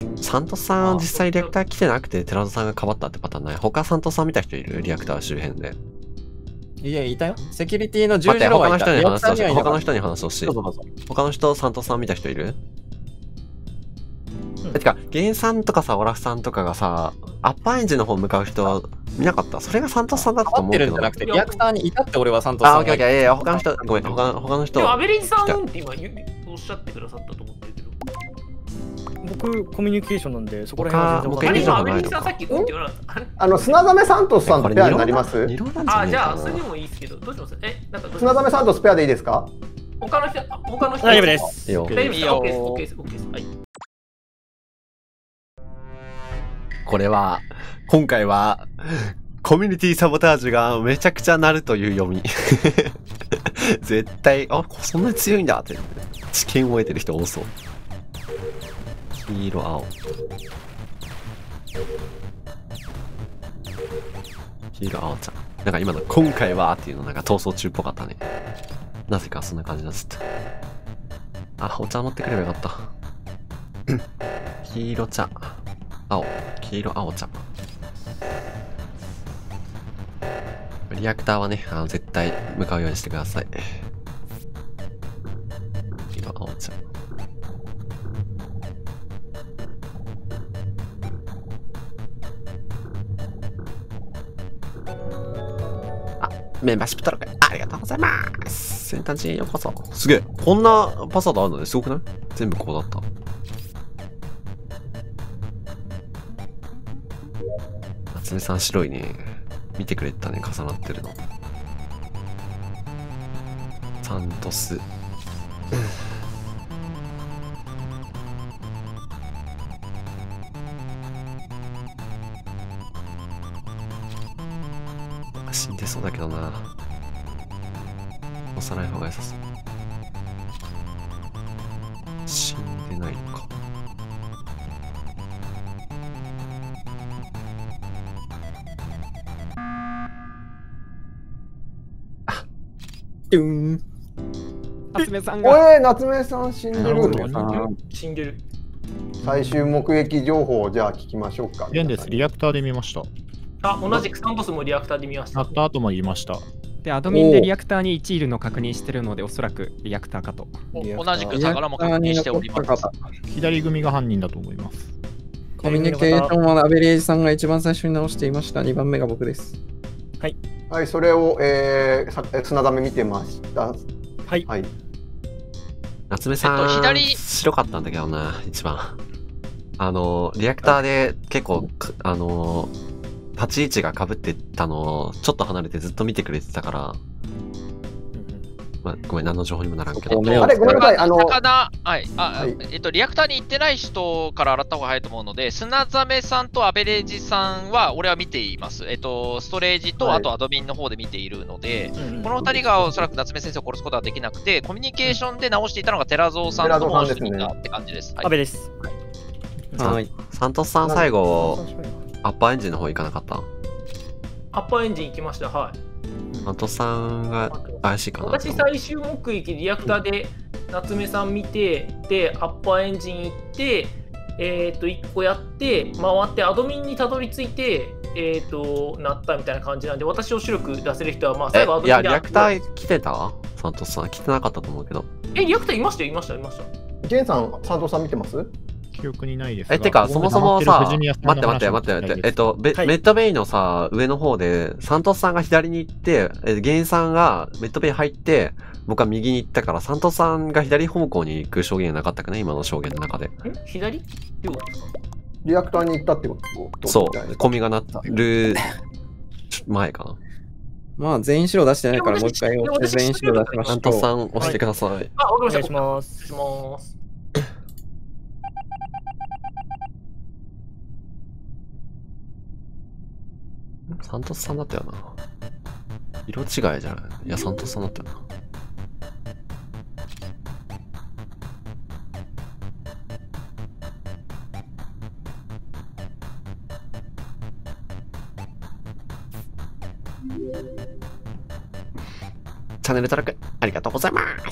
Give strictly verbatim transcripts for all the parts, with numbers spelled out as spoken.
サントスさん実際リアクター来てなくて寺田さんがかばったってパターンない？他サントスさん見た人いる？リアクター周辺で。 いや、いたよ。セキュリティの十待って、 字路はいた。 他の人に話してほしい。他の人人に話してほしい。 どうぞどうぞ。 他の人、サントスさん見た人いる？え、てか、ゲンさんとかさ、オラフさんとかがさ、アッパーエンジンの方向かう人は見なかった？それがサントスさんだったとかばって思うけど。 るんじゃなくて、リアクターにいたって俺はサントスさん。 あ、オッケーオッケー。いやいや、他の人、ごめん、他の他の人。 でも、アベレージさんって今言うおっしゃってくださったと思ってるけど。 僕、コミュニケーションなんで、そこら辺は全然あれ、 わかんない。 今、アベレージさんさっきうんって言わなかった。 あの、砂ザメサントスさんとペアになります？ あ、じゃあ、それでもいいですけど、どうします？え、なんかどうします？ 砂ザメサントスペアでいいですか？ 他の人、他の人。 大丈夫です。 いいよ。 大丈夫です。オッケーです。オッケーです。オッケーです。はい。 これは、今回は、コミュニティサボタージュがめちゃくちゃなるという読み。絶対、あ、そんなに強いんだって。知見を得てる人多そう。黄色、青。黄色、青ちゃん。なんか今の今回はっていうのなんか逃走中っぽかったね。なぜかそんな感じだっつって。あ、お茶持ってくればよかった。黄色茶。青。黄色、青茶。リアクターはね、あの絶対向かうようにしてください。黄色、青茶。あ、メンバーシップ登録ありがとうございます。先端地へようこそ。すげえ。こんなパスワードあるのね。すごくない？全部こうだった。夏目さん白いね。見てくれたね、重なってるの。サントス。死んでそうだけどな。押さない方が良さそう。死んでないのか。 ドゥーン。夏目さんおが。 い、夏目さん死んでる。 死んでる。 最終目撃情報をじゃあ聞きましょうか。 現です。リアクターで見ました。 あ、同じくサントスもリアクターで見ました。 鳴った後も言いました。 で、アドミンでリアクターにいちいるの確認してるので、おそらくリアクターかと。 同じく相良も確認しております。 左組が犯人だと思います。 コミュニケーションはアベレージさんが一番最初に直していました。にばんめが僕です。 はい。 はい、それを、えー、砂ダメ見てました。 はい。 はい、 夏目さん、えっと、左白かったんだけどな、一番。あの、リアクターで結構、あの、立ち位置が被ってたのをちょっと離れてずっと見てくれてたから、まあ、ごめん、何の情報にもならんけど。 あれ、ごめんなさい、あの、 魚、はい、あ、はい、えっと、リアクターに行ってない人から洗った方が早いと思うので、砂ザメさんとアベレージさんは、俺は見ています。えっと、ストレージと、あとアドミンの方で見ているので、はい、このふたりがおそらく夏目先生を殺すことはできなくて、コミュニケーションで直していたのが寺蔵さんともう一人いたって感じです。 阿部です。 はい。サントスさん、最後、アッパーエンジンの方行かなかった？ アッパーエンジン行きました、はい。 サントスさんが怪しいかな。 私、最終目撃リアクターで夏目さん見て、で、アッパーエンジン行って、えっと、いっこやって、回って、アドミンにたどり着いて、えっと、なったみたいな感じなんで、私を白く出せる人は、まあ、最後アドミンで。 いや、リアクター来てた？サントスさん、来てなかったと思うけど。 え、リアクターいましたよ、いました、いました。 ジェンさん、サントスさん見てます？ 記憶にないですが。 え、てか、そもそもさ、待って待って待って待って、えっと、メッドベイのさ、上の方で、サントスさんが左に行って、え、ゲンさんがメッドベイ入って、僕は右に行ったから、サントスさんが左方向に行く証言なかったかね、今の証言の中で。 え左リアクターに行ったってこと？ そう、コミが鳴る前かな。 まあ、全員白出してないから、もう一回押して全員白出しましょう。 サントスさん押してください。はい、 あ、お願いします。 お願いします。 サントスさんだったよな。色違いじゃない。いや、サントスさんだったよな。チャンネル登録ありがとうございます。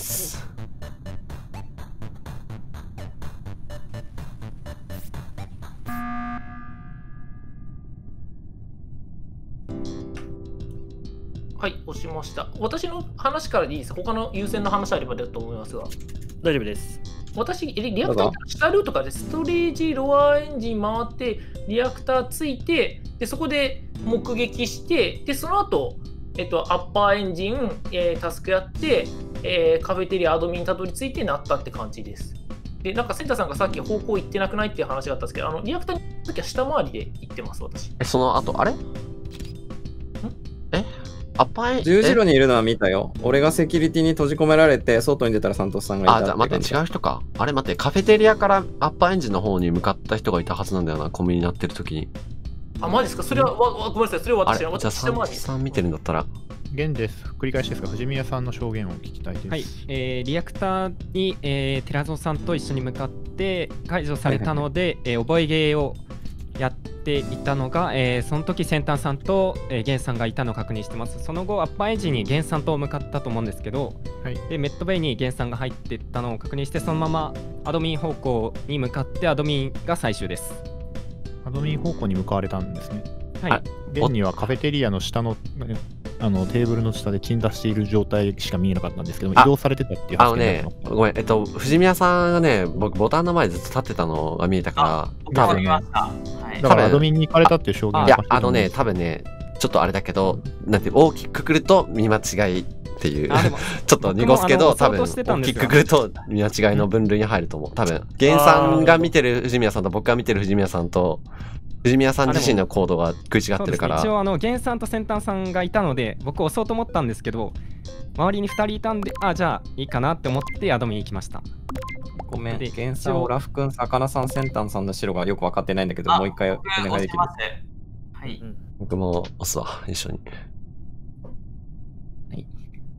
はい、押しました。私の話からでいいですか？他の優先の話あればだと思いますが。 大丈夫です。 私、リリアクター下ルートからストレージ、ロアエンジン回って、リアクターついて、でそこで目撃して、でその後、えっと、アッパーエンジン、えー、タスクやって、えー、カフェテリアアドミンにたどり着いてなったって感じです。で、なんかセンターさんがさっき方向行ってなくないっていう話があったんですけど、あのリアクターに行った時は下回りで行ってます、私。 え、その後、あれんえアッパーエン十字路にいるのは見たよ。俺がセキュリティに閉じ込められて、外に出たらサントスさんがいたってあ、じゃあ待って、違う人か。あれ待って、カフェテリアからアッパーエンジンの方に向かった人がいたはずなんだよな、コンビニになってる時に。 あ、マジですか？それは、わわごめんなさい、それはあれじゃあ、 私私サントスさん見てるんだったら。 現です。繰り返しですが、藤宮さんの証言を聞きたいです。 はい、えーリアクターに、えー、寺蔵さんと一緒に向かって解除されたので、えー覚え芸をやっていたのが、えーその時先端さんと、えー、ゲンさんがいたのを確認してます。その後、アッパーエンジンにゲンさんと向かったと思うんですけど、 はい、 でメッドベイにゲンさんが入っていったのを確認して、そのままアドミン方向に向かってアドミンが最終です。 アドミン方向に向かわれたんですね。 はい。 現にはカフェテリアの下のあのテーブルの下で鎮座している状態しか見えなかったんですけど、移動されてたっていうあのね発言だった、のごめん、えっと、藤宮さんがね、僕、ボタンの前でずっと立ってたのが見えたから、 わかりました。はい。 だからアドミンに行かれたっていう証言いや、あのね、多分ね、ちょっとあれだけど、なんて、大きくくくると見間違いっていう、ちょっと濁すけど、多分、大きくくくると見間違いの分類に入ると思う。多分、ゲンさんが見てる藤宮さんと僕が見てる藤宮さんと、藤宮さん自身のコードが食い違ってるから。 一応、あの、ゲンさんと先端さんがいたので、僕押そうと思ったんですけど、周りにふたりいたんで、あ、じゃあいいかなって思ってアドミン行きました。 ごめん、ゲンさん、オラフ君、魚さん、先端さんの白がよく分かってないんだけど、もう一回お願いできる。 はい。 僕も押すわ、一緒に。 はい。い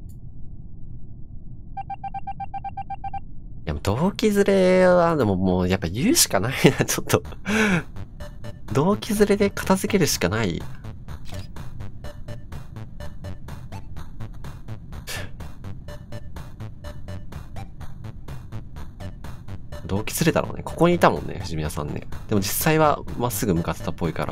や、動機ずれは、でももう、やっぱ言うしかないな、ちょっと。動機ずれで片付けるしかない。動機ずれだろうね。ここにいたもんね、藤宮さんね。でも実際はまっすぐ向かってたっぽいから。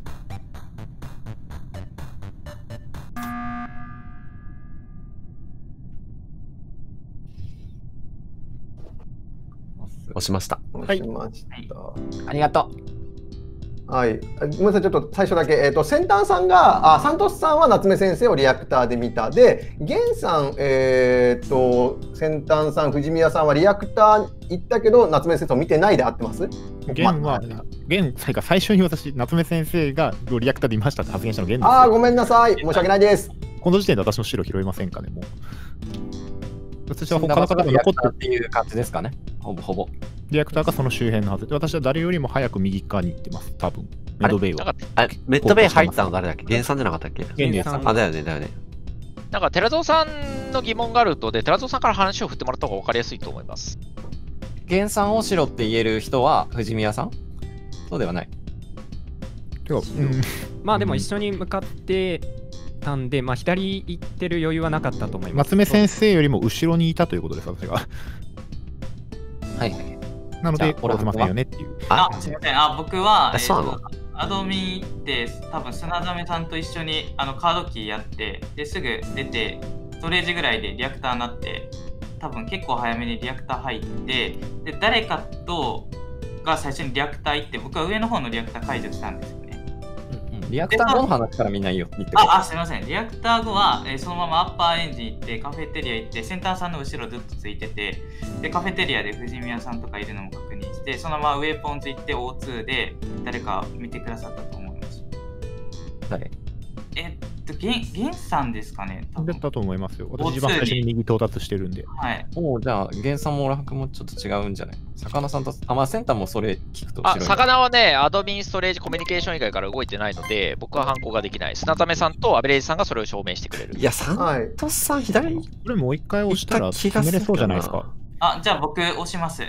押しました。 押しました。 ありがとう。はい。ごめんなさい、ちょっと最初だけ。えっと、先端さんが、あ、サントスさんは夏目先生をリアクターで見た。で、ゲンさん、えっと、先端さん、藤宮さんはリアクター行ったけど、夏目先生を見てないで合ってます？ ゲンは、ゲン、最初に私、夏目先生がリアクターでいましたって発言したのゲンです。 ああ、ごめんなさい。申し訳ないです。 この時点で私の白拾いませんかね、もう。私は他の方が残ってっていう感じですかね。ほぼほぼ。 リアクターがその周辺のはずで、私は誰よりも早く右側に行ってます、多分。メッドベイを。 あれ、メッドベイ入ったの誰だっけ？ゲンさんじゃなかったっけ？ ゲンです。 あ、だよね、だよね。 なんか、寺蔵さんの疑問があるとで、寺蔵さんから話を振ってもらった方が分かりやすいと思います。 ゲンさんを白って言える人は藤宮さん？そうではない。 てか、うん、 まあでも一緒に向かってたんで、まあ左行ってる余裕はなかったと思います。 夏目先生よりも後ろにいたということです、私が。 はい。 なので、殺せませんよねっていう。 あ、すみません。あ、僕は、 えー、そうなの？ アドミンって多分砂ザメさんと一緒にあのカードキーやってですぐ出てストレージぐらいでリアクターになって多分結構早めにリアクター入ってで誰かとが最初にリアクター行って僕は上の方のリアクター解除したんですよね。 うんうん、リアクター後の話からみんないいよ。 ああすみません。リアクター後は、えー、そのままアッパーエンジン行ってカフェテリア行って先端さんの後ろずっとついててでカフェテリアで藤宮さんとかいるのも確認してそのままウェポンズ行って オーツー で誰か見てくださったと思います。 誰？ えっと、ゲン、ゲンさんですかね。 だったと思いますよ。私一番最初に右到達してるんで。 はい。 おお、じゃあ、ゲンさんもオラフ君もちょっと違うんじゃない？魚さんと、あ、まあ、センターもそれ聞くとあ、魚はね、アドミンストレージコミュニケーション以外から動いてないので、僕は反抗ができない。砂ザメさんとアベレージさんがそれを証明してくれる。 いや、サントスさん左これもう一回押したら止めれそうじゃないですか。 あ、じゃあ僕押します。はい、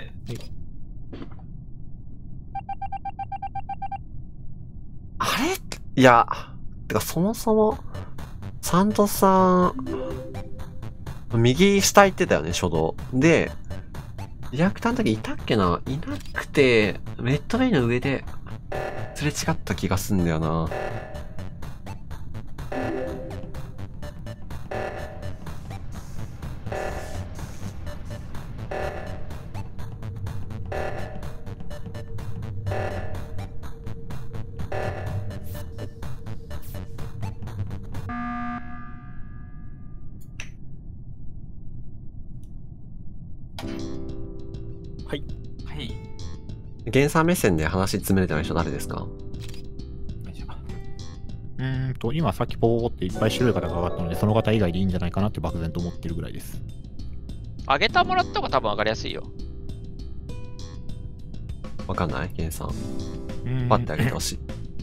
あれいや、てかそもそも、サントスさん、右下行ってたよね、初動。で、リアクターの時いたっけないなくて、メッドベイの上ですれ違った気がすんだよな。 原産目線で話詰めれてない人誰ですか？ うーんと、今さっきポーっていっぱい種類方が上がったので、その方以外でいいんじゃないかなって漠然と思ってるぐらいです。 あげたもらった方が多分上がりやすいよ。 わかんない原産。パッてあげてほしい。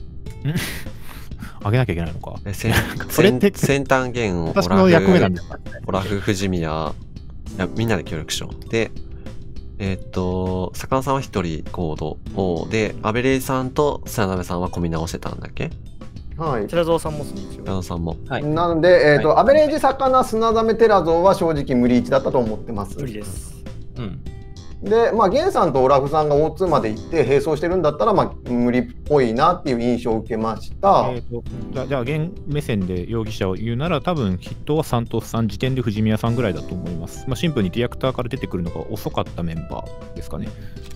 あげなきゃいけないのか。 え先それって先端弦を私の役目なんだ。 オラフ、藤宮、いやみんなで協力しよう。で、えー、っと、魚さんは一人コードを、で、アベレージさんと砂鍋さんは込み直してたんだっけ？ はい。 寺蔵さんもすね、一応。 寺蔵さんも。 はい。 なので、えっ、と、はい、アベレージ魚、砂ザメ、テラゾーは正直無理いちだったと思ってます。 無理です。 うん。 で、まあ、ゲンさんとオラフさんが オーツー まで行って並走してるんだったら、まあ、無理っぽいなっていう印象を受けました。 えー、とじゃあ、じゃあ現目線で容疑者を言うなら、多分筆頭はサントスさん、時点で藤宮さんぐらいだと思います。まあ、シンプルにリアクターから出てくるのが遅かったメンバーですかね。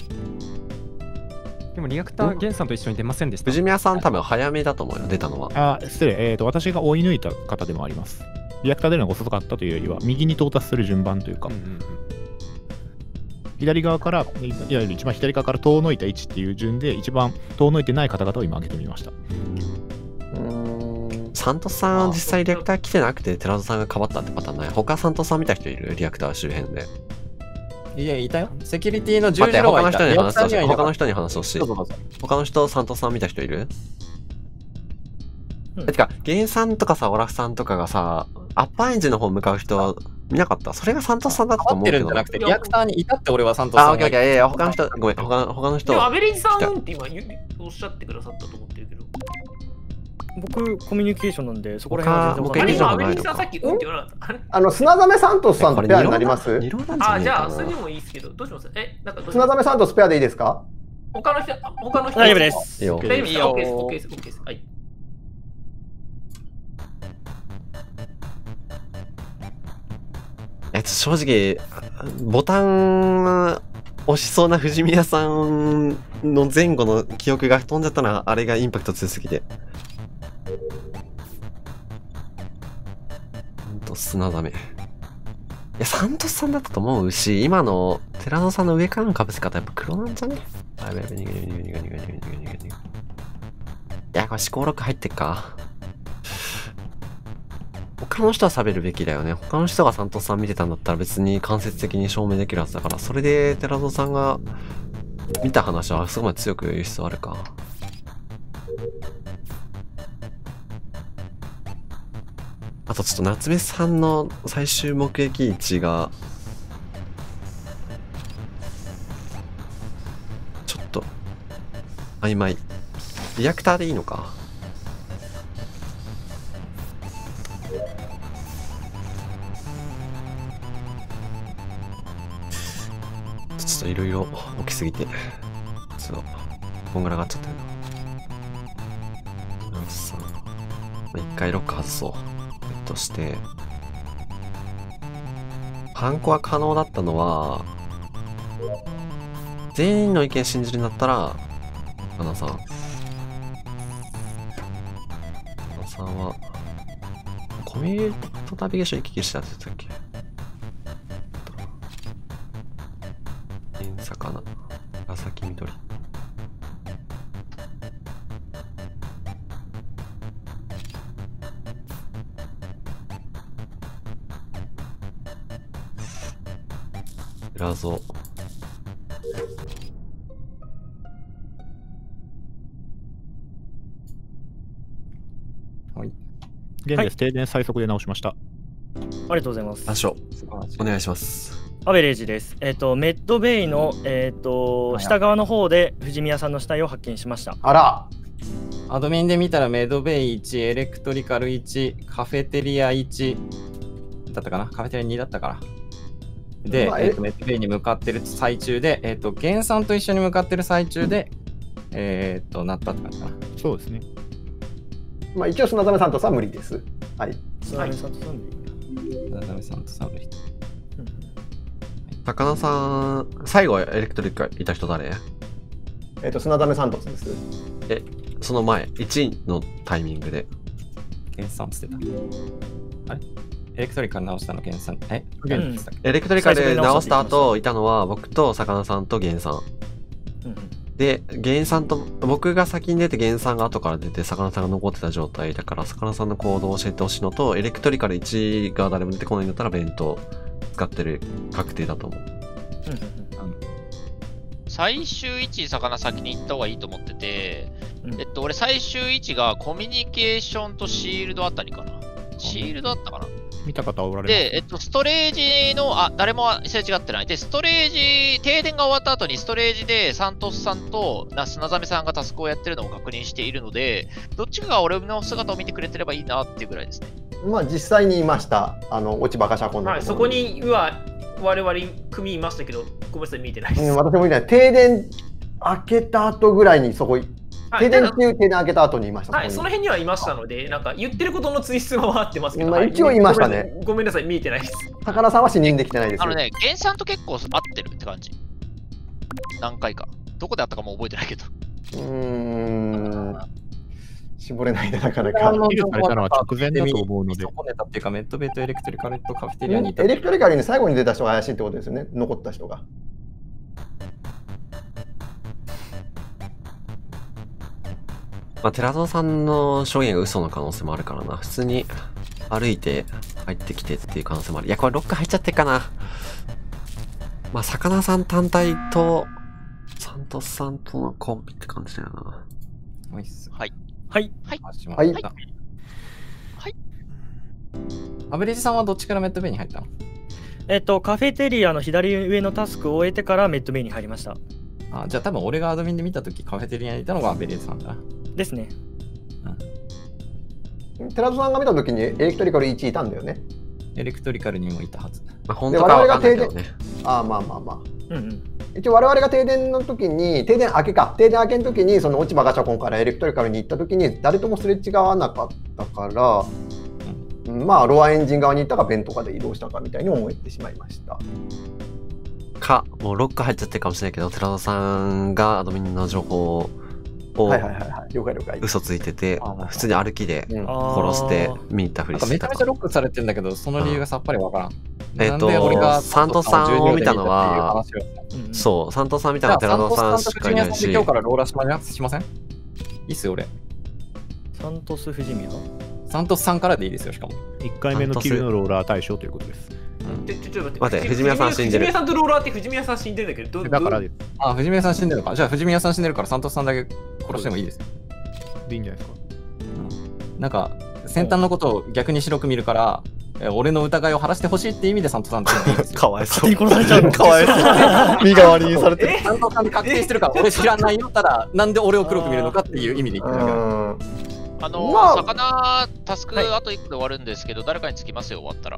でもリアクター、ゲンさんと一緒に出ませんでした。 藤宮さん、多分早めだと思うよ、出たのは。 あ、失礼、えーと、私が追い抜いた方でもあります。リアクター出るのが遅かったというよりは、右に到達する順番というか。うんうんうん、左側から、いわゆる一番左側から遠のいた位置っていう順で、一番遠のいてない方々を今挙げてみました。 うーん、サントスさん、実際リアクター来てなくて、寺田さんがかばったってパターンない。他サントスさん見た人いる？リアクター周辺で。 いや、いたよ。セキュリティの十字路はいた。 他の人に話してほしい。他の人に話してほしい。他の人、サントスさん見た人いる？うん、てか、ゲンさんとかさ、オラフさんとかがさ、アッパーエンジンの方向かう人は見なかった？それがサントスさんだったと思うけど。 るんじゃなくて、リアクターにいたって俺はサントスさん。 あ、オッケーオッケー。いやいや、他の人、ごめん、他の他の人。 でもアベレージさんって今おっしゃってくださったと思ってるけど。 僕、コミュニケーションなんで、そこら辺は全然分かんない。アベレージさんさっきうんって言わなかった。 あの、砂ザメサントスさんとペアになります？ あ、じゃあ、それでもいいですけど、どうします？え、なんか砂ザメサントスペアでいいですか？ 他の人、他の人。 大丈夫です。 いいよ。 大丈夫です。オッケーです。オッケーです。オッケーです。はい。 え、正直、ボタン押しそうな藤宮さんの前後の記憶が飛んじゃったのは、あれがインパクト強すぎて。ほんと、砂ダメ。いや、サントスさんだったと思うし、今の寺野さんの上からの被せ方、やっぱ黒なんじゃね？あ、やべやべ、逃げ逃げ逃げ逃げ逃げ逃げ逃げ逃げ逃げ。いや、これ思考録入ってっか。他の人は喋るべきだよね。他の人がサントスさん見てたんだったら別に間接的に証明できるはずだから、それで寺蔵さんが見た話はそこまで強く言う必要あるか。あとちょっと夏目さんの最終目撃位置がちょっと曖昧。リアクターでいいのか。ちょっといろいろ起きすぎて、ちょっとこんがらがっちゃってるな。さあ、一回ロック外そう。えっとして、犯行は可能だったのは、全員の意見信じるんだったら、かなさん。かなさんは、コミュニティナビゲーション行き来したって言ってたっけ？魚、紫緑。ラゾ。 はい。現在、停電最速で直しました。 ありがとうございます。 場所、お願いします。 アベレージです。えっ、ー、と、メッドベイの、えっ、ー、と、下側の方で藤宮さんの死体を発見しました。 あら。 アドミンで見たらメッドベイいち、エレクトリカルいち、カフェテリアいちだったかな、カフェテリアにだったかな。で、まあ、えー、とメッドベイに向かってる最中で、えっ、ー、と、ゲンさんと一緒に向かってる最中で、えっ、ー、と、なったって感じかな。 そうですね。 まあ、一応、砂溜さんとさん無理です。はい。 砂溜さんとさん無理。 砂溜さんとさん無理。 高野さん、最後エレクトリックいた人誰？ えっと、砂溜さんとです。 え、その前、いちのタイミングで。 ゲンさんつってた。あれエレクトリカル直したのゲンさん。え、 うん、エレクトリカルで直した後、いたのは僕と坂野さんとゲンさん。うん、 で、源さんと、僕が先に出て源さんが後から出て、魚さんが残ってた状態だから、魚さんの行動を教えてほしいのと、エレクトリカルいちが誰も出てこないんだったら、弁当使ってる確定だと思う。 最終位置、魚先に行った方がいいと思ってて、うん、えっと、俺最終位置がコミュニケーションとシールドあたりかな。シールドあったかな。 見た方おられます？ で、えっと、ストレージの、あ、誰もすれ違ってない。で、ストレージ、停電が終わった後にストレージでサントスさんと砂ザメさんがタスクをやってるのを確認しているので、どっちかが俺の姿を見てくれてればいいなっていうぐらいですね。 まあ実際にいました。あの、落ち葉がシャコンの。 はい、そこには我々組いましたけど、ごめんなさい、見てないです。 うん、私も見てない。停電開けた後ぐらいにそこ、停電中、停電開けた後にいました。 はい、その辺にはいましたので、なんか言ってることの追出は回ってますけど、 まあ、一応いましたね。 ごめんなさい、見えてないです。 魚さんは死人できてないです。 あのね、源さんと結構合ってるって感じ。何回か。どこであったかも覚えてないけど。 うーん。絞れないでなかなか。 キルされたのは直前だと思うので。 損ねたっていうか、メッドベイとエレクトリカルとカフェテリアにいた。 エレクトリカルに最後に出た人が怪しいってことですよね。残った人が。 まあ、寺園さんの証言が嘘の可能性もあるからな。普通に歩いて入ってきてっていう可能性もある。いや、これロック入っちゃってっかな。まあ、魚さん単体と、サントスさんとのコンビって感じだよな。 はい。はい。 はい。 はい。 はい。はい。アベレージさんはどっちからメッドベイに入ったの？ えっと、カフェテリアの左上のタスクを終えてからメッドベイに入りました。 あ、じゃあ多分俺がアドミンで見たときカフェテリアにいたのがアベレージさんだな。 ですね。 うん。寺田さんが見たときにエレクトリカルいちいたんだよね。 エレクトリカルにもいたはず。 まあ、本当かわかんないけどね。 ああ、まあまあまあ。 うんうん。 一応我々が停電の時に、停電明けか、停電明けの時に、その落ち葉ガチャコンからエレクトリカルに行った時に、誰ともすれ違わなかったから、うん、まあ、ロアエンジン側に行ったか、ベントかで移動したかみたいに思えてしまいました。 か、もうロック入っちゃってるかもしれないけど、寺田さんがアドミンの情報を、 はいはいはいはい、了解了解。 嘘ついてて、普通に歩きで殺して見に行ったふりしてた。 めちゃめちゃロックされてるんだけど、その理由がさっぱりわからん。 えっと、サントさんを見たのは、そう、サントさん見たのは寺田さんしかいないし。 今日からローラしません？いいっすよ、俺。 サントス藤宮？ サントスさんからでいいですよ、しかも。 いっかいめのキルのローラー対象ということです。 ちょちょっと待って、藤宮さん死んでる。 藤宮さんとローラーって藤宮さん死んでるんだけど、 だからです。 あ、藤宮さん死んでるのか。じゃあ藤宮さん死んでるからサントスさんだけ殺してもいいですよ。 でいいんじゃないですか。 うん、なんか、先端のことを逆に白く見るから、俺の疑いを晴らしてほしいって意味でサントさんって言っていいですよ。 かわいそう。 勝手に殺されちゃうの。 かわいそう。身代わりにされてる。 サントさんで確定してるから、俺知らないよ。ただ、なんで俺を黒く見るのかっていう意味で言ってるだけあのー、まあ、魚、タスクあといっこで終わるんですけど、はい、誰かにつきますよ、終わったら。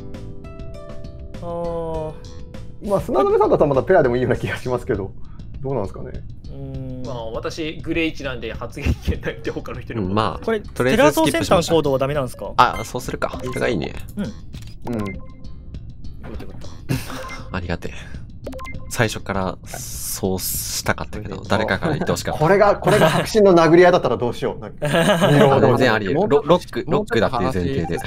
あまあ、砂鍋さんだったらまだペアでもいいような気がしますけど、どうなんですかね。 うんまあ、私、グレーいちなんで発言権ないって他の人にも、 うん、まあ、 これ、テラゾーセンター行動はダメなんですか？ あ、そうするか。それがいいね。 うん。うん。 ありがてえ。最初からそうしたかったけど、誰かから言ってほしかった。 これが、これが白真の殴り合いだったらどうしよう。 全然あり得る。ロック、ロックだっていう前提で。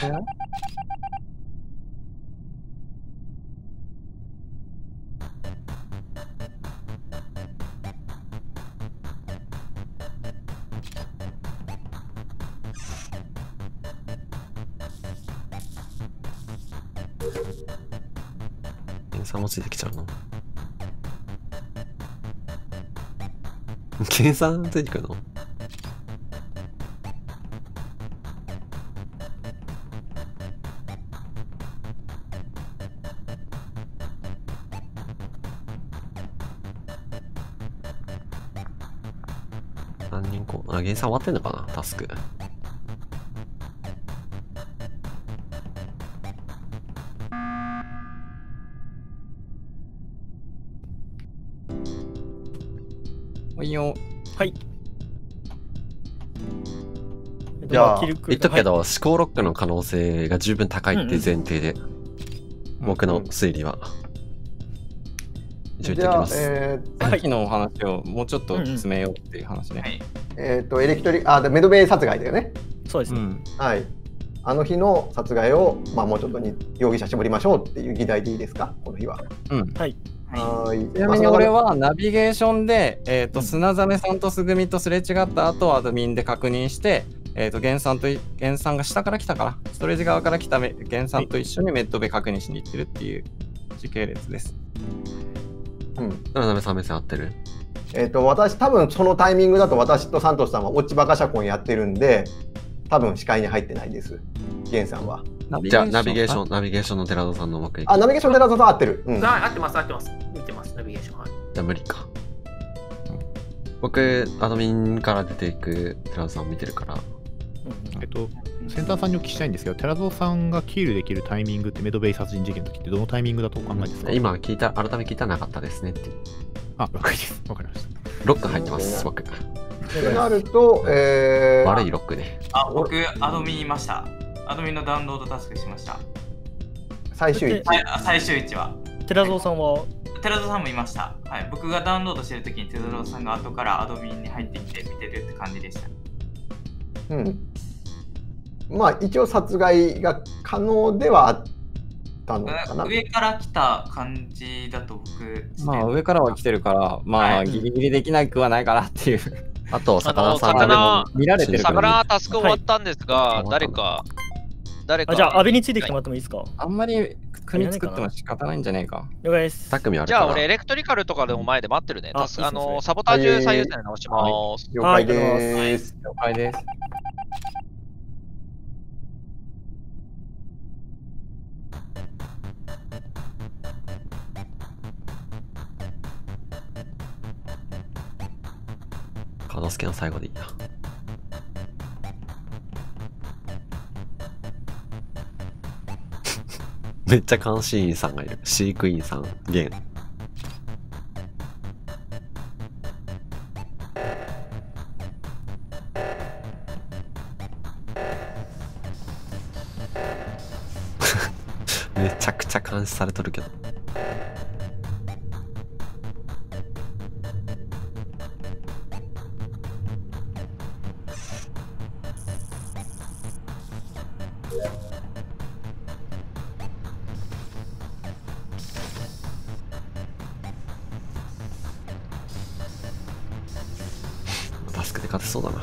さんもついてきちゃうの？計算ついてくるの？何人こう、あ、計算終わってんのかな、タスク。 いいよ。 はい。 じゃあ、 言っとくけど、はい、思考ロックの可能性が十分高いって前提で、うんうん、僕の推理は。一応言っておきます。 えー、さっきのお話をもうちょっと詰めようっていう話ね。 うんうん、えっ、ー、と、エレクトリ、あ、メドベイ殺害だよね。 そうですね。うん、 はい。あの日の殺害を、まあ、もうちょっとに容疑者絞りましょうっていう議題でいいですか、この日は。 うん。 はい。 はい。 ちなみに俺はナビゲーションで、えっと、砂ザメさんとすぐみとすれ違った後、アドミンで確認して、えっと、ゲンさんと、ゲンさんが下から来たかな。ストレージ側から来たゲンさんと一緒にメッドベ確認しに行ってるっていう時系列です。 うん。 砂ザメさん目線合ってる？ えっと、私、多分そのタイミングだと私とサントスさんは落ちバカシャコンやってるんで、多分視界に入ってないです、ゲンさんは。 じゃあ、ナビゲーション、ナビゲーションの寺田さんのうまくいく。 あ、ナビゲーションの寺田さん合ってる。 うん、合ってます、合ってます。見てます、ナビゲーション。はい、 じゃあ、無理か。僕、アドミンから出ていく寺田さんを見てるから。 えっと、センターさんにお聞きしたいんですけど、寺蔵さんがキールできるタイミングってメドベイ殺人事件の時ってどのタイミングだとお考えですか？ 今聞いた、改め聞いたらなかったですねって。 あ、了解です。わかりました。 ロック入ってます、僕。 となると、えー、 悪いロックで。 あ、僕、アドミンいました。アドミンのダウンロードタスクしました。 最終位置。 最終位置は。 寺蔵さんは寺蔵さんもいました。はい。僕がダウンロードしてるときに寺蔵さんが後からアドミンに入ってきて見てるって感じでした。 うん。まあ、一応殺害が可能ではあったのかな。 上から来た感じだと僕。 まあ、上からは来てるから、まあ、はい、ギリギリできなくはないかなっていう。 あと、魚さん魚見られてるから、ね。 魚タスク終わったんですが、はい、誰か、誰か。 あ、じゃあ、阿部についてきてもらってもいいですか？ あんまり組作っても仕方ないんじゃないか。 了解です。 じゃあ、俺、エレクトリカルとかでも前で待ってるね。あ, あの、サボタージュ最優先で直します。 了解です。 了解です。 カードスキャン最後でいいや。めっちゃ監視員さんがいる。飼育員さん、ゲン。めちゃくちゃ監視されとるけど。タスクで勝てそうだな。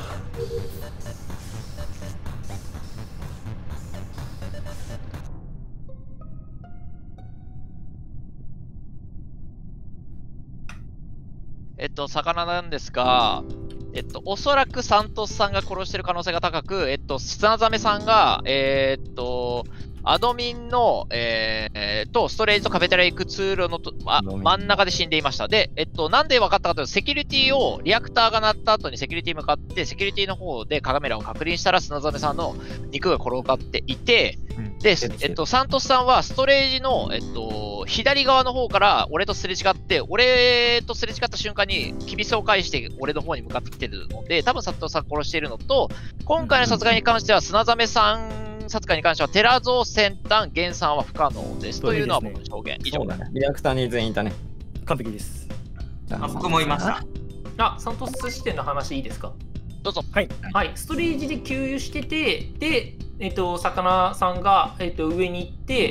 えっと、魚なんですが、えっと、おそらくサントスさんが殺してる可能性が高く、えっと、砂ザメさんが、えー、っと、アドミンの、えー、と、ストレージとカフェテリア行く通路のと、ま、真ん中で死んでいました。で、えっと、なんで分かったかというと、セキュリティを、リアクターが鳴った後にセキュリティ向かって、セキュリティの方でカメラを確認したら、砂ザメさんの肉が転がっていて、うん、で、えっと、サントスさんはストレージの、えっと、左側の方から俺とすれ違って、俺とすれ違った瞬間に、キビスを返して俺の方に向かってきてるので、多分サントスさん殺しているのと、今回の殺害に関しては、砂ザメさん、殺害に関しては、テラゾー先端、ゲンさんは不可能です。というのは僕の証言。以上だね。 リアクターに全員いたね。 完璧です。 あ、僕もいました。 あ、サントス視点の話いいですか？ どうぞ。 はい。はい。ストレージで給油してて、で、えっと、魚さんが、えっと、上に行って、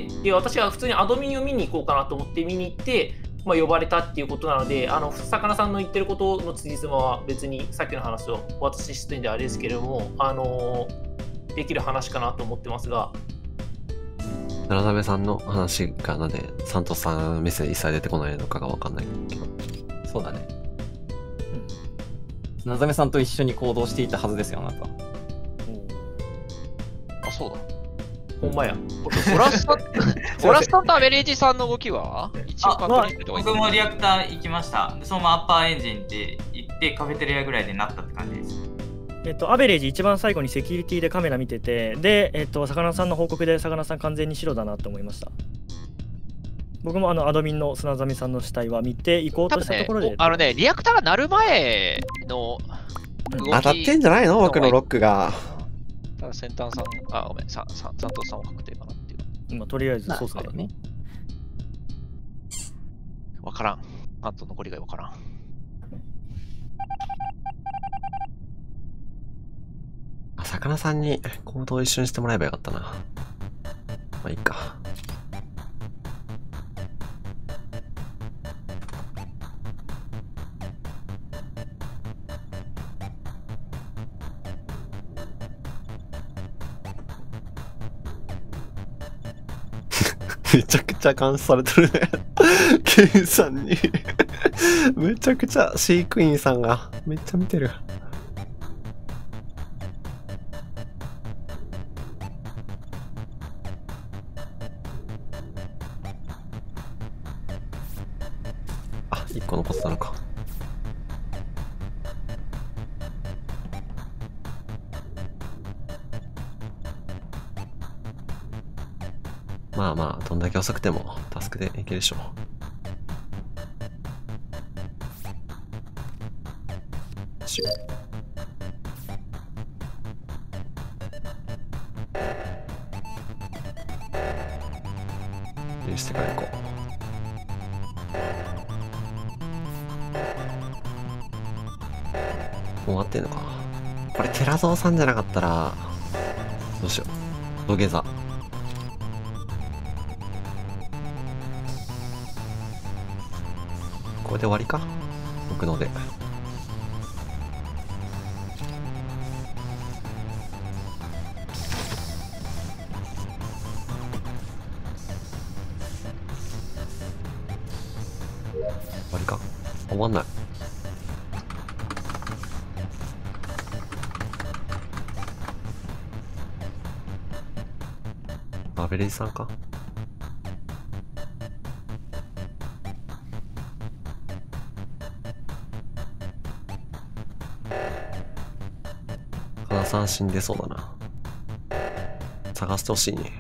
で、私は普通にアドミンを見に行こうかなと思って見に行って、まあ、呼ばれたっていうことなので、あの、魚さんの言ってることの辻褄は別にさっきの話を私視点であれですけれども、あのー、できる話かなと思ってますが。 奈良鍋さんの話がなんでサントスさん目線一切出てこないのかがわかんないけど。 そうだね。なざめさんと一緒に行動していたはずですよ、あなた。 あ、そうだ。 ほんまや。 フラスタ、フラスタとアベレージさんの動きは一応確認しておいてもいい？ 僕もリアクター行きました。そのままアッパーエンジンって行ってカフェテリアぐらいでなったって感じです。 えっと、アベレージ一番最後にセキュリティでカメラ見てて、で、えっと、魚さんの報告で魚さん完全に白だなと思いました。僕もあのアドミンの砂ザメさんの死体は見て行こうとしたところで、 ね、あのね、リアクターが鳴る前の動き当たってんじゃないの僕のロックが。 ただ先端さん、あ、ごめん、さサントスさんは確定かなっていう。 今、とりあえずそうですね。 わからん。あと残りがわからん。 あ、魚さんに行動一緒にしてもらえばよかったな。まあいいか。 めちゃくちゃ監視されてるね。ケンさんに。めちゃくちゃ飼育員さんがめっちゃ見てる。あ、いっこ残ってたのか。まあまあ、どんだけ遅くてもタスクでいけるでしょう。シュッ。許してから行こう。もう終わってんのか。これ、寺蔵さんじゃなかったら、どうしよう。土下座。これで終わりか、僕ので。終わりか、終わんない。アベレージさんか。花さん死んでそうだな。探してほしいね。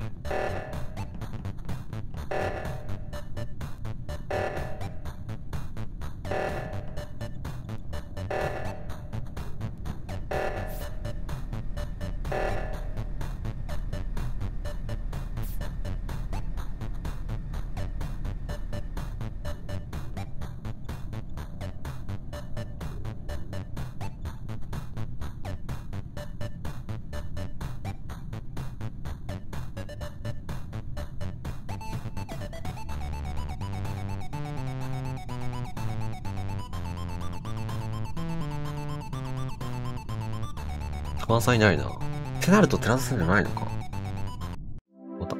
高田さんいないな。ってなると寺田さんじゃないのか。また。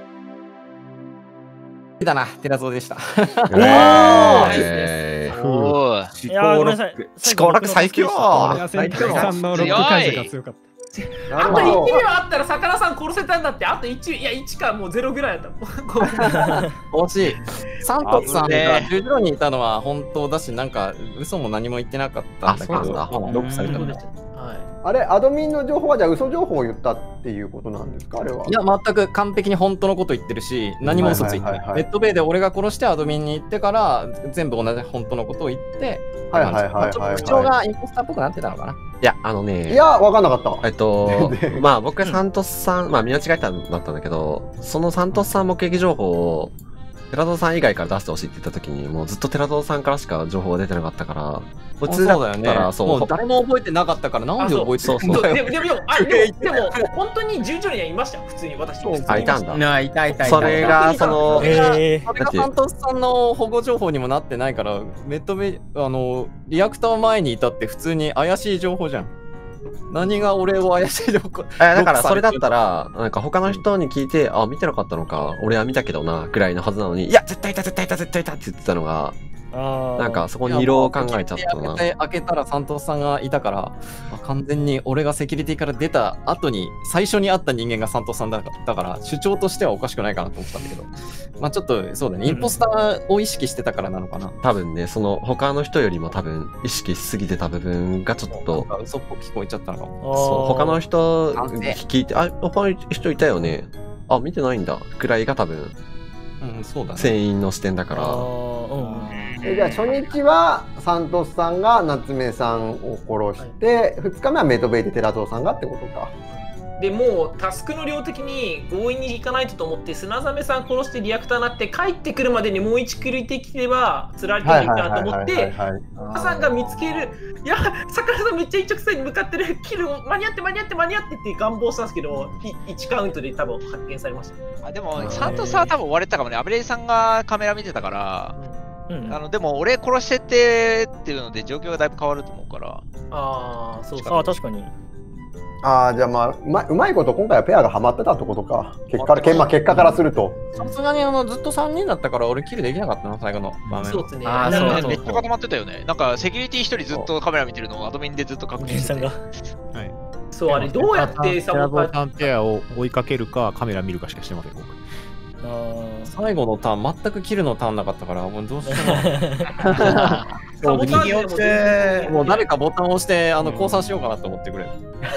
だな、寺蔵でした。 おーおー。 いやー、ごめんなさい。 思考楽最強。 最強さんのロック解除が強かった。 あといちびょうあったら魚さん殺せたんだって、あといち、いやいちかもうゼロぐらいだった。 惜しい。サントスさんが十字路にいたのは本当だし、なんか嘘も何も言ってなかったんだけど、ロックされたんだ。 あれ、アドミンの情報はじゃあ嘘情報を言ったっていうことなんですか、あれは。 いや、全く完璧に本当のこと言ってるし、何も嘘ついてない。レッドベイで俺が殺してアドミンに行ってから、全部同じ本当のことを言って、 はいはいはいはい。 ちょっと口調がインポスターっぽくなってたのかな。 いや、あのね。 いや、わかんなかった。 えっと、まあ僕、サントスさん、まあ見間違えたんだったんだけど、そのサントスさん目撃情報を、寺蔵さん以外から出してほしいって言った時に、もうずっと寺蔵さんからしか情報が出てなかったから、普通だったら、 そう、もう誰も覚えてなかったから、なんで覚えてるのか。でも、でも、あ、でも、本当に十字路にはいましたよ、普通に私。 あ、いたんだ。 いたいたいた。 それが、その、 それがサントスさんの保護情報にもなってないから、メットベ、あの、リアクター前にいたって普通に怪しい情報じゃん。何が俺を怪しい情報。 え、だからそれだったら、なんか他の人に聞いて、あ、見てなかったのか、俺は見たけどな、ぐらいのはずなのに、いや、絶対いた、絶対いた、絶対いたって言ってたのが、なんかそこに色を考えちゃったな。 開けたらサントスさんがいたから、完全に俺がセキュリティから出た後に、最初に会った人間がサントスさんだから、主張としてはおかしくないかなと思ったんだけど、まあちょっとそうだね、インポスターを意識してたからなのかな。 多分ね、その他の人よりも多分意識しすぎてた部分がちょっと。 嘘っぽく聞こえちゃったのかも。 そう、他の人聞いて、あ、他の人いたよね。あ、見てないんだ。くらいが多分、 うん、そうだね。 船員の視点だから。 えじゃあ初日はサントスさんが夏目さんを殺して、ふつかめはメドベイで寺蔵さんがってことか。 でもうタスクの量的に強引にいかないとと思って砂ザメさん殺してリアクターになって帰ってくるまでにもう一クリできればつられてもいいかなと思って母さんが見つけるいや魚さんめっちゃ一直線に向かってるキル間に合って間に合って間に合ってって願望したんですけどいちカウントで多分発見されました。 あでもサントスは多分追われたかもね。アベレージさんがカメラ見てたから、うん、あのでも俺殺してってっていうので状況がだいぶ変わると思うから。 ああそうか。あ確かに。 ああ、じゃあまあうまうまいこと今回はペアがハマってたってことか。結果け、まあ、結果からすると。 さすがにあのずっとさんにんだったから俺キルできなかったな最後の場面。 そうですね。 あーそうめっちゃ固まってたよね。なんかセキュリティ一人ずっとカメラ見てるのをアドミンでずっと確認してて。 源さんが。 はい。 そうあれどうやってサボボタンペアを追いかけるかカメラ見るかしかしてません。今回最後のターン全くキルのターンなかったからもうどうしてもサボタンによってもう誰かボタンを押してあの降参しようかなと思ってくれ。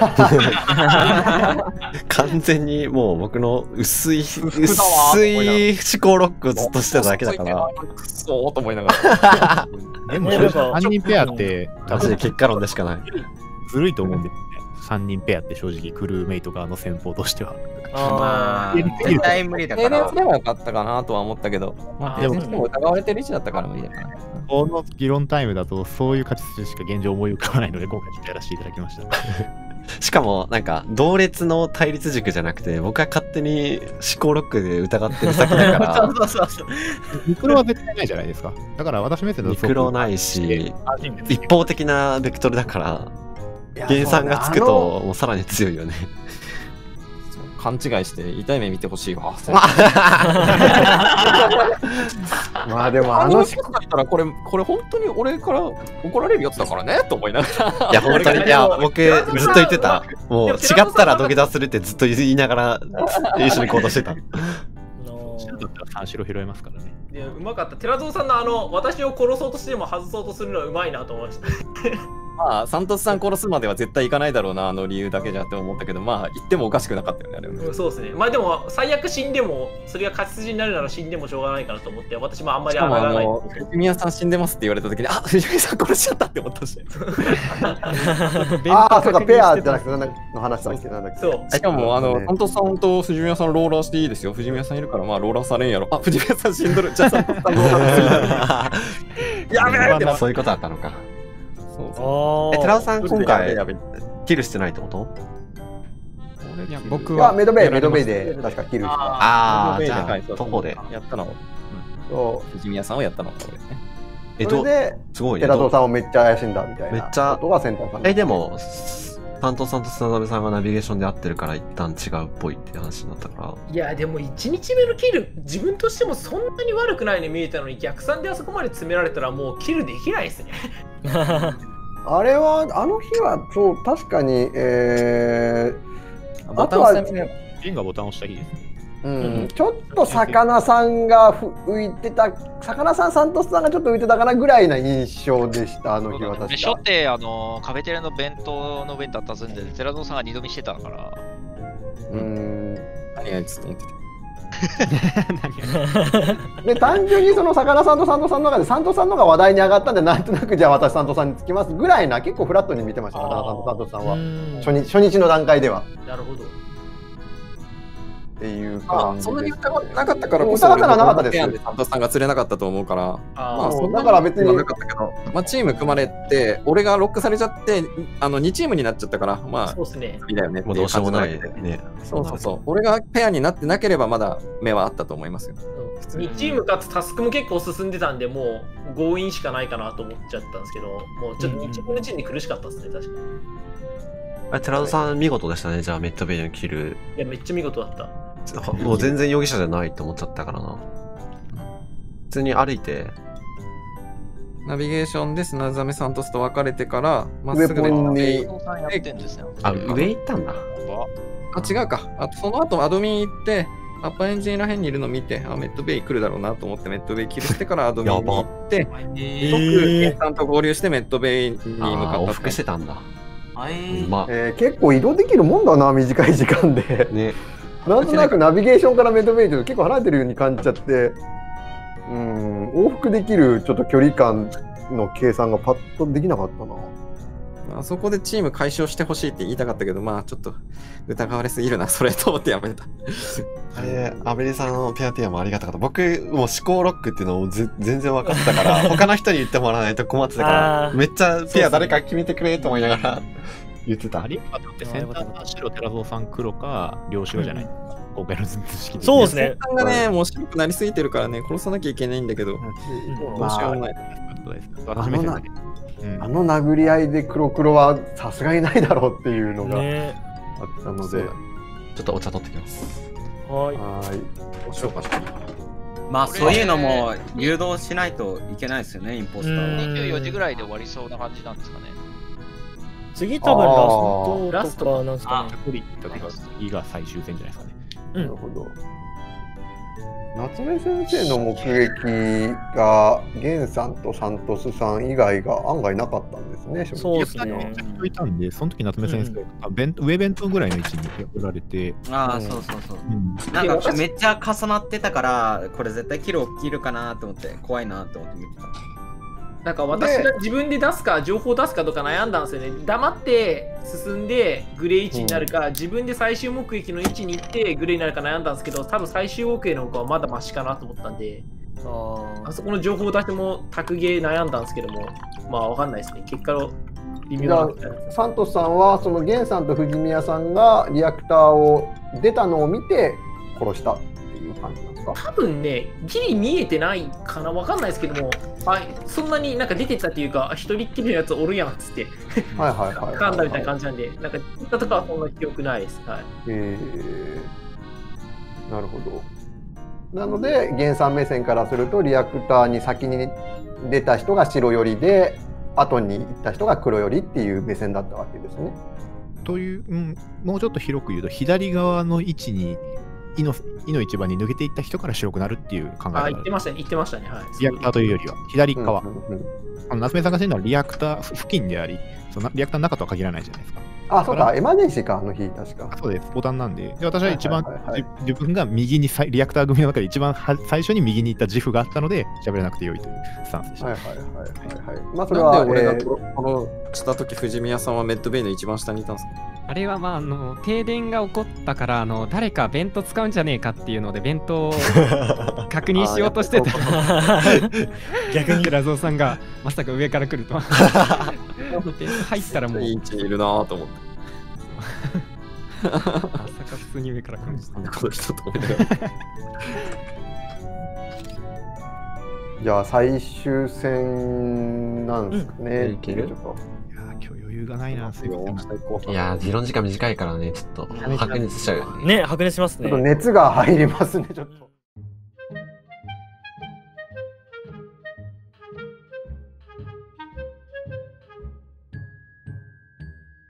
完全にもう僕の薄い薄い思考ロックをずっとしてただけだから。 くそーと思いながら。 でもさんにんペアってマジで結果論でしかない。 ずるいと思うんですよね。さんにんペアって正直クルーメイト側の戦法としては。 ああ、絶対無理だから。 並列でもよかったかなとは思ったけど、まあ、でも疑われてる位置だったから無理だから。 この議論タイムだとそういう勝ち筋しか現状思い浮かばないので今回ちょっとやらせていただきました。 しかもなんか同列の対立軸じゃなくて僕は勝手に思考ロックで疑ってる先だから。 そうそうそう。ミクロは絶対ないじゃないですか。だから私目線のミクロないし一方的なベクトルだから。原産がつくともうさらに強いよね。 勘違いして痛い目見てほしいわ。 まあでもあの人だったらこれこれ本当に俺から怒られるやつだからねと思いながら。 いや本当にいや僕ずっと言ってた。もう違ったら土下座するってずっと言いながら一緒に行動してた。 だったら三白拾えますからね。 いやうまかった。寺蔵さんのあの私を殺そうとしても外そうとするのはうまいなと思いました。 まあサントスさん殺すまでは絶対いかないだろうなあの理由だけじゃって思ったけどまあ言ってもおかしくなかったよねあれ、 うん、そうですね。まあでも最悪死んでもそれが勝ち筋になるなら死んでもしょうがないかなと思って私もあんまり上がらない。 藤宮さん死んでますって言われた時にあ藤宮さん殺しちゃったって思ったし。 ああそうかペアじゃなくてなんだの話だっけなんだっけ。 そうしかもあのサントスさんと藤宮さんローラーしていいですよ。藤宮さんいるからまあローラーされんやろ。あ藤宮さん死んどる。じゃあサントスさんローラーしていいやべえってそういうことだったのか。 そうそう。 え、寺尾さん、今回、キルしてないってこと？ いや、僕は。 メドベイ、メドベイで、確かキルした。 ああ、じゃあ、徒歩で。 やったの。そう、藤宮さんをやったの、これね。 え、 それで、 すごいね。寺尾さんをめっちゃ怪しんだみたいな。 めっちゃ。 ことがセンターさん。 え、でも、担当さんと砂鍋さんがナビゲーションで合ってるから一旦違うっぽいって話になったから。 いやでもいちにちめのキル自分としてもそんなに悪くないのに見えたのに逆算であそこまで詰められたらもうキルできないですね。 あれはあの日はそう確かにえー、あとはジンがボタンを押した日ですね。 うん、ちょっと魚さんが浮いてた、魚さん、サントスさんがちょっと浮いてたかなぐらいな印象でした、あの日は確か。 初手、あの、カフェテレの弁当の上に立ったずんで、寺蔵さんが二度見してたから。 うん、 何がいつと思ってた。で、単純にその魚さんとサントさんの中で、サントさんのが話題に上がったんで、なんとなくじゃあ私、サントさんにつきますぐらいな、結構フラットに見てました、魚さんとサントさんは。初日初日の段階では。 なるほど。 っていう感じで、 そんなに疑ってなかったからこそ、疑ってはなかったです。 サントさんが釣れなかったと思うから、 まあ、そんなだから別になかったけど、まあ、チーム組まれて、俺がロックされちゃって、あのにチームになっちゃったから、まあ、 そうですね。 だよね。 もうどうしようもないね。 そうそうそう。俺がペアになってなければ、まだ目はあったと思いますよ。 にチームかつタスクも結構進んでたんで、もう強引しかないかなと思っちゃったんですけど、もうちょっとにチームのうちに苦しかったですね、確かに。 あれ、寺田さん、見事でしたね、じゃあ、メットベイのキル。 いや、めっちゃ見事だった。 もう全然容疑者じゃないと思っちゃったからな。普通に歩いて。 ナビゲーションで砂ザメサントスと別れてから、まっすぐに。 あ、上行ったんだ。 あ、違うか。あとその後アドミン行って、アッパーエンジンらへんにいるの見て、あ、メットベイ来るだろうなと思ってメットベイキルしてからアドミンに行って、即ゲンさんと合流してメットベイに向かった。 往復してたんだ。 まあえー、結構移動できるもんだな、短い時間で。ね。なんとなくナビゲーションからメットベイと結構離れてるように感じちゃって、うん、往復できるちょっと距離感の計算がパッとできなかったな。 あそこでチーム解消してほしいって言いたかったけど、まあちょっと疑われすぎるな、それと思ってやめた。 あれ、アベリさんのペアペアもありがたかった。僕、もう思考ロックっていうのをぜ全然分かってたから、他の人に言ってもらわないと困ってたから、めっちゃペア誰か決めてくれと思いながら言ってた。 アリパってセンターが白、寺蔵さん黒か、両白じゃない、うん、今回の図式で。 そうですね。 センターがね、もう白くなりすぎてるからね、殺さなきゃいけないんだけど、どうしようもない。 私あの殴り合いで黒黒はさすがにないだろうっていうのが、ね、 ったので、 ちょっとお茶取ってきます。 はい。 はい。 お紹介して。 まあそういうのも誘導しないといけないですよね、インポスターは。 にじゅうよじぐらいで終わりそうな感じなんですかね。 次多分ラストとかなんですかね。 次が最終戦じゃないですかね。 なるほど。夏目先生の目撃がゲンさんとサントスさん以外が案外なかったんですね。 そうですね。 いたんで、その時夏目先生が弁上弁当ぐらいの位置におられて、 ああ、そうそうそう。なんかめっちゃ重なってたから、これ絶対キロ切るかなと思って怖いなと思って見てた。 なんか私が自分で出すか情報出すかとか悩んだんですよね。黙って進んでグレー位置になるか、うん、自分で最終目撃の位置に行ってグレーになるか悩んだんですけど、多分最終目撃の方がまだマシかなと思ったんで、あ, あそこの情報出しても卓芸悩んだんですけども、まあわかんないですね。結果の微妙な。 サントスさんはそのゲンさんと藤宮さんがリアクターを出たのを見て殺したっていう感じなんですか？ 多分ね、ギリ見えてないかな、わかんないですけども、あ、そんなになんか出てたっていうか、一人っきりのやつおるやんっつって、 はいはいはい。 噛んだみたいな感じなんで、なんか言ったとかはそんな記憶ないです。はい。 えー、なるほど。なので、ゲンさん目線からすると、リアクターに先に出た人が白寄りで、後に行った人が黒寄りっていう目線だったわけですね。 という、うん、もうちょっと広く言うと、左側の位置に、いの一番に抜けていった人から白くなるっていう考え方。 あ、言ってましたね、言ってましたね。はい。 リアクターというよりは、左側。うんうんうん、あの夏目さんがしてるのはリアクター付近であり、そのリアクターの中とは限らないじゃないですか。 あ、そうか、エマージェンシーか、あの日、確か。 そうです、ボタンなんで。で、私は一番、はいはいはいはい、自分が右に、リアクター組の中で一番は最初に右に行った自負があったので、喋れなくてよいというスタンスでした。はいはいはいはい、はい。まあ、それは、なんで俺がこのしたとき、藤宮さんはメッドベイの一番下にいたんですか？ あれはまああの停電が起こったからあの誰か弁当使うんじゃねえかっていうので弁当を確認しようとしてた逆にラゾーさんがまさか上から来るとは入ったらもういい位置にいるなと思ってまさか普通に上から来るそんなことしたと思いながらじゃあ最終戦なんですかね、うん、いけるちょっと今日余裕がないな、すごい。 いやー、議論時間短いからね、ちょっと白熱しちゃうよね。ね、白熱しますね。 ちょっと熱が入りますね、ちょっと。